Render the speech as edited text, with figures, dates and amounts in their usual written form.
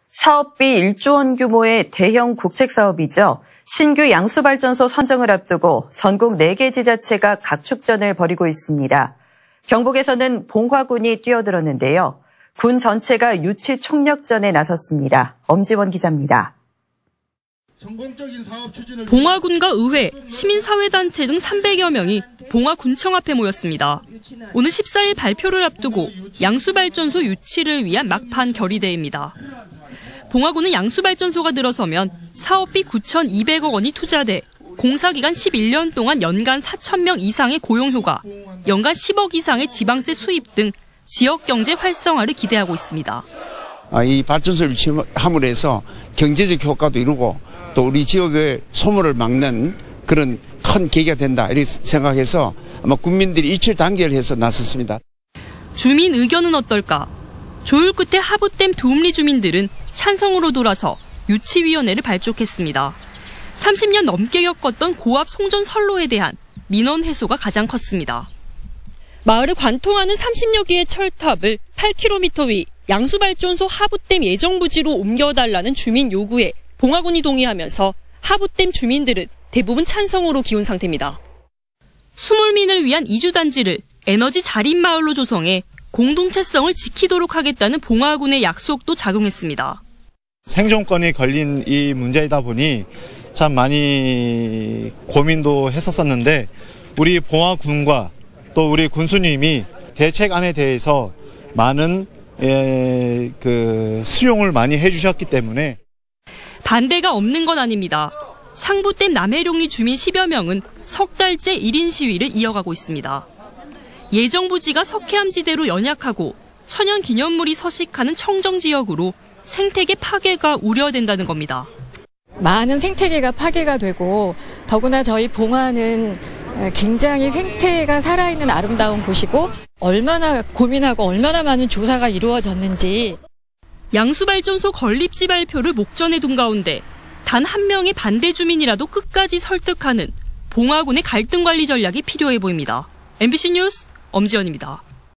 사업비 1조 원 규모의 대형 국책 사업이죠. 신규 양수발전소 선정을 앞두고 전국 4개 지자체가 각축전을 벌이고 있습니다. 경북에서는 봉화군이 뛰어들었는데요. 군 전체가 유치 총력전에 나섰습니다. 엄지원 기자입니다. 봉화군과 의회, 시민사회단체 등 300여 명이 봉화군청 앞에 모였습니다. 오늘 14일 발표를 앞두고 양수발전소 유치를 위한 막판 결의대회입니다. 봉화군은 양수발전소가 들어서면 사업비 9,200억 원이 투자돼 공사기간 11년 동안 연간 4,000명 이상의 고용효과, 연간 10억 이상의 지방세 수입 등 지역경제 활성화를 기대하고 있습니다. 이 발전소를 유치함으로 해서 경제적 효과도 이루고 또 우리 지역의 소모를 막는 그런 큰 계기가 된다 이렇게 생각해서 아마 국민들이 일출 단결해서 나섰습니다. 주민 의견은 어떨까? 조율 끝에 하부댐 두음리 주민들은 찬성으로 돌아서 유치위원회를 발족했습니다. 30년 넘게 겪었던 고압 송전 선로에 대한 민원 해소가 가장 컸습니다. 마을을 관통하는 30여 개의 철탑을 8km 위 양수발전소 하부댐 예정부지로 옮겨달라는 주민 요구에 봉화군이 동의하면서 하부댐 주민들은 대부분 찬성으로 기운 상태입니다. 수몰민을 위한 이주단지를 에너지 자립마을로 조성해 공동체성을 지키도록 하겠다는 봉화군의 약속도 작용했습니다. 생존권이 걸린 이 문제이다 보니 참 많이 고민도 했었었는데 우리 봉화군과 또 우리 군수님이 대책안에 대해서 많은 수용을 많이 해주셨기 때문에 반대가 없는 건 아닙니다. 상부댐 남해룡리 주민 10여 명은 석 달째 1인 시위를 이어가고 있습니다. 예정부지가 석회암지대로 연약하고 천연기념물이 서식하는 청정지역으로 생태계 파괴가 우려된다는 겁니다. 많은 생태계가 파괴가 되고 더구나 저희 봉화는 굉장히 생태가 살아있는 아름다운 곳이고 얼마나 고민하고 얼마나 많은 조사가 이루어졌는지. 양수발전소 건립지 발표를 목전에 둔 가운데 단 한 명의 반대 주민이라도 끝까지 설득하는 봉화군의 갈등 관리 전략이 필요해 보입니다. MBC 뉴스 엄지연입니다.